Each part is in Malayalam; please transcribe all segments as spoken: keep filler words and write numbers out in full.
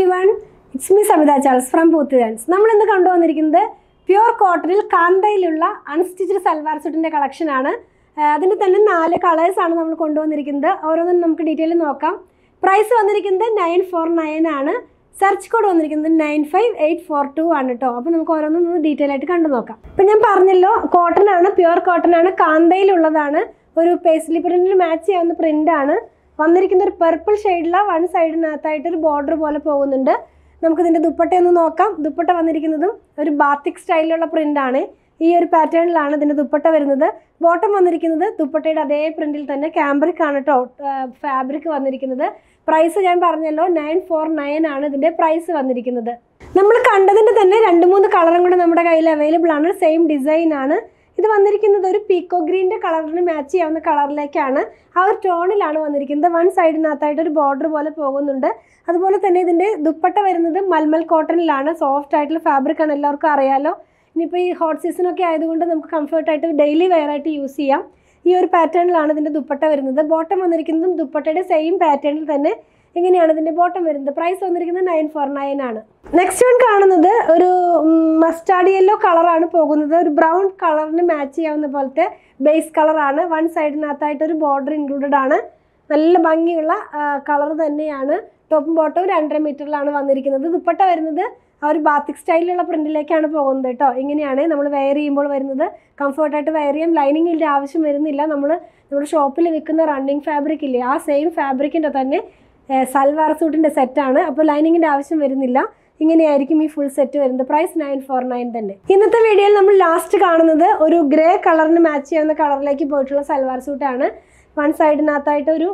everyone, it's me Samita Charles from Poothirans. We will see pure cotton കാന്തയിലുള്ള unstitched salwar suit collection. അതിന്റെ തന്നെ നാല് കളേഴ്സ് ആണ് നമ്മൾ കൊണ്ടുവന്നിരിക്കുന്നത്. ഓരോന്നും നമുക്ക് ഡീറ്റെയിൽ നോക്കാം. പ്രൈസ് വന്നിരിക്കുന്നത് nine forty-nine ആണ്. സെർച്ച് കോഡ് വന്നിരിക്കുന്നത് nine five eight four two ആണ് ട്ടോ. അപ്പോൾ നമുക്ക് ഓരോന്നും ഒന്ന് ഡീറ്റെയിൽ ആയിട്ട് കണ്ടു നോക്കാം. അപ്പോൾ ഞാൻ പറഞ്ഞല്ലോ കോട്ടൺ ആണ്, പ്യുവർ കോട്ടൺ ആണ്, കാന്തയിലുള്ളതാണ്. ഒരു പേസ്ലി പ്രിന്റിന് മാച്ച് ചെയ്യാവുന്ന പ്രിന്റ് ആണ്. വന്നിരിക്കുന്ന ഒരു പർപ്പിൾ ഷെയ്ഡിലുള്ള വൺ സൈഡിനകത്തായിട്ട് ഒരു ബോർഡർ പോലെ പോകുന്നുണ്ട്. നമുക്ക് ഇതിന്റെ ദുപ്പട്ട ഒന്ന് നോക്കാം. ദുപ്പട്ട വന്നിരിക്കുന്നതും ഒരു ബാത്തിക് സ്റ്റൈലിലുള്ള പ്രിന്റ് ആണ്. ഈ ഒരു പാറ്റേണിലാണ് ഇതിന്റെ ദുപ്പട്ട വരുന്നത്. ബോട്ടം വന്നിരിക്കുന്നത് ദുപ്പട്ടയുടെ അതേ പ്രിന്റിൽ തന്നെ കാംബ്രിക് ആണ് ട്ടോ ഫാബ്രിക് വന്നിരിക്കുന്നത്. പ്രൈസ് ഞാൻ പറഞ്ഞല്ലോ nine forty-nine ആണ് ഇതിന്റെ പ്രൈസ് വന്നിരിക്കുന്നത്. നമ്മൾ കണ്ടതിന്റെ തന്നെ രണ്ട് മൂന്ന് കളറും കൂടെ നമ്മുടെ കയ്യിൽ അവൈലബിൾ ആണ്. സെയിം ഡിസൈൻ ആണ്. ഇത് വന്നിരിക്കുന്നത് ഒരു പീക്കോ ഗ്രീൻ്റെ കളറിന് മാച്ച് ചെയ്യാവുന്ന കളറിലേക്കാണ്. ആ ഒരു ടോണിലാണ് വന്നിരിക്കുന്നത്. വൺ സൈഡിനകത്തായിട്ട് ഒരു ബോർഡർ പോലെ പോകുന്നുണ്ട്. അതുപോലെ തന്നെ ഇതിൻ്റെ ദുപ്പട്ട വരുന്നത് മൽമൽ കോട്ടണിലാണ്. സോഫ്റ്റ് ആയിട്ടുള്ള ഫാബ്രിക് ആണ്, എല്ലാവർക്കും അറിയാലോ. ഇനിയിപ്പോൾ ഈ ഹോട്ട് സീസണൊക്കെ ആയതുകൊണ്ട് നമുക്ക് കംഫർട്ടായിട്ട് ഡെയിലി വെയർ ആയിട്ട് യൂസ് ചെയ്യാം. ഈ ഒരു പാറ്റേണിലാണ് ഇതിൻ്റെ ദുപ്പട്ട വരുന്നത്. ബോട്ടം വന്നിരിക്കുന്നതും ദുപ്പട്ടയുടെ സെയിം പാറ്റേണിൽ തന്നെ ഇങ്ങനെയാണ് ഇതിൻ്റെ ബോട്ടം വരുന്നത്. പ്രൈസ് വന്നിരിക്കുന്നത് nine forty-nine ആണ്. നെക്സ്റ്റ് വൺ കാണുന്നത് ഒരു മസ്റ്റാർഡ് യെല്ലോ കളറാണ് പോകുന്നത്. ഒരു ബ്രൗൺ കളറിന് മാച്ച് ചെയ്യാവുന്ന പോലത്തെ ബേസ് കളറാണ്. വൺ സൈഡിനകത്തായിട്ട് ഒരു ബോർഡർ ഇൻക്ലൂഡഡ് ആണ്. നല്ല ഭംഗിയുള്ള കളർ തന്നെയാണ്. ടോപ്പും ബോട്ടവും രണ്ടര മീറ്ററിലാണ് വന്നിരിക്കുന്നത്. ദുപ്പട്ട വരുന്നത് ആ ഒരു ബാത്തിക് സ്റ്റൈലിലുള്ള പ്രിന്റിലേക്കാണ് പോകുന്നത് കേട്ടോ. ഇങ്ങനെയാണ് നമ്മൾ വെയർ ചെയ്യുമ്പോൾ വരുന്നത്. കംഫർട്ടായിട്ട് വെയർ ചെയ്യാം. ലൈനിങ്ങിൻ്റെ ആവശ്യം വരുന്നില്ല. നമ്മൾ നമ്മുടെ ഷോപ്പിൽ വിൽക്കുന്ന റണ്ണിങ് ഫാബ്രിക് ഇല്ലേ, ആ സെയിം ഫാബ്രിക്കിൻ്റെ തന്നെ സൽവാർ സൂട്ടിൻ്റെ സെറ്റാണ്. അപ്പോൾ ലൈനിങ്ങിൻ്റെ ആവശ്യം വരുന്നില്ല. ഇങ്ങനെയായിരിക്കും ഈ ഫുൾ സെറ്റ് വരുന്നത്. പ്രൈസ് nine forty-nine തന്നെ. ഇന്നത്തെ വീഡിയോയിൽ നമ്മൾ ലാസ്റ്റ് കാണുന്നത് ഒരു ഗ്രേ കളറിന് മാച്ച് ചെയ്യുന്ന കളറിലേക്ക് പോയിട്ടുള്ള സൽവാർ സൂട്ടാണ്. വൺ സൈഡിനകത്തായിട്ട് ഒരു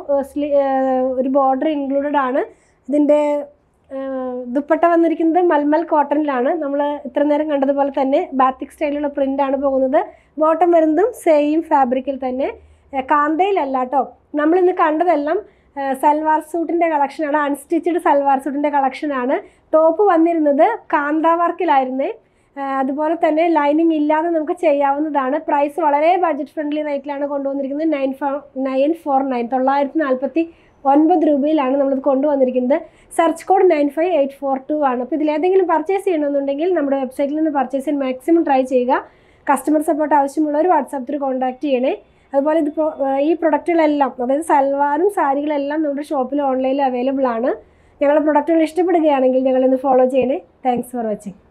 ഒരു ബോർഡർ ഇൻക്ലൂഡഡ് ആണ്. ഇതിൻ്റെ ദുപ്പട്ട വന്നിരിക്കുന്നത് മൽമൽ കോട്ടണിലാണ്. നമ്മൾ ഇത്ര നേരം കണ്ടതുപോലെ തന്നെ ബാത്തിക് സ്റ്റൈലിലുള്ള പ്രിൻ്റാണ് പോകുന്നത്. ബോട്ടം വരുന്നതും സെയിം ഫാബ്രിക്കിൽ തന്നെ, കാന്തയിലല്ല കേട്ടോ. നമ്മളിന്ന് കണ്ടതെല്ലാം സൽവാർ സൂട്ടിൻ്റെ കളക്ഷനാണ്. അൺസ്റ്റിച്ചഡ് സൽവാർ സൂട്ടിൻ്റെ കളക്ഷനാണ്. ടോപ്പ് വന്നിരുന്നത് കാന്ത വർക്കിലായിരുന്നേ. അതുപോലെ തന്നെ ലൈനിങ് ഇല്ലാതെ നമുക്ക് ചെയ്യാവുന്നതാണ്. പ്രൈസ് വളരെ ബഡ്ജറ്റ് ഫ്രണ്ട്ലി റേറ്റിലാണ് കൊണ്ടുവന്നിരിക്കുന്നത്. നയൻ ഫോ നയൻ ഫോർ നയൻ തൊള്ളായിരത്തി നാൽപ്പത്തി ഒൻപത് രൂപയിലാണ് നമ്മളിത് കൊണ്ടുവന്നിരിക്കുന്നത്. Search code nine five eight four two ആണ്. അപ്പോൾ ഇതിലേതെങ്കിലും പർച്ചേസ് ചെയ്യണമെന്നുണ്ടെങ്കിൽ നമ്മുടെ വെബ്സൈറ്റിൽ നിന്ന് പർച്ചേസ് ചെയ്യാൻ മാക്സിമം ട്രൈ ചെയ്യുക. കസ്റ്റമർ സപ്പോർട്ട് ആവശ്യമുള്ളവർ വാട്സാപ്പ് ത്രൂ കോൺടാക്ട് ചെയ്യണേ. അതുപോലെ ഇതിപ്പോൾ ഈ പ്രൊഡക്റ്റുകളെല്ലാം, അതായത് സൽവാറും സാരികളെല്ലാം നമ്മുടെ ഷോപ്പിൽ ഓൺലൈനിൽ അവൈലബിൾ ആണ്. ഞങ്ങളുടെ പ്രൊഡക്റ്റുകൾ ഇഷ്ടപ്പെടുകയാണെങ്കിൽ ഞങ്ങളിന്ന് ഫോളോ ചെയ്യണേ. Thanks for watching.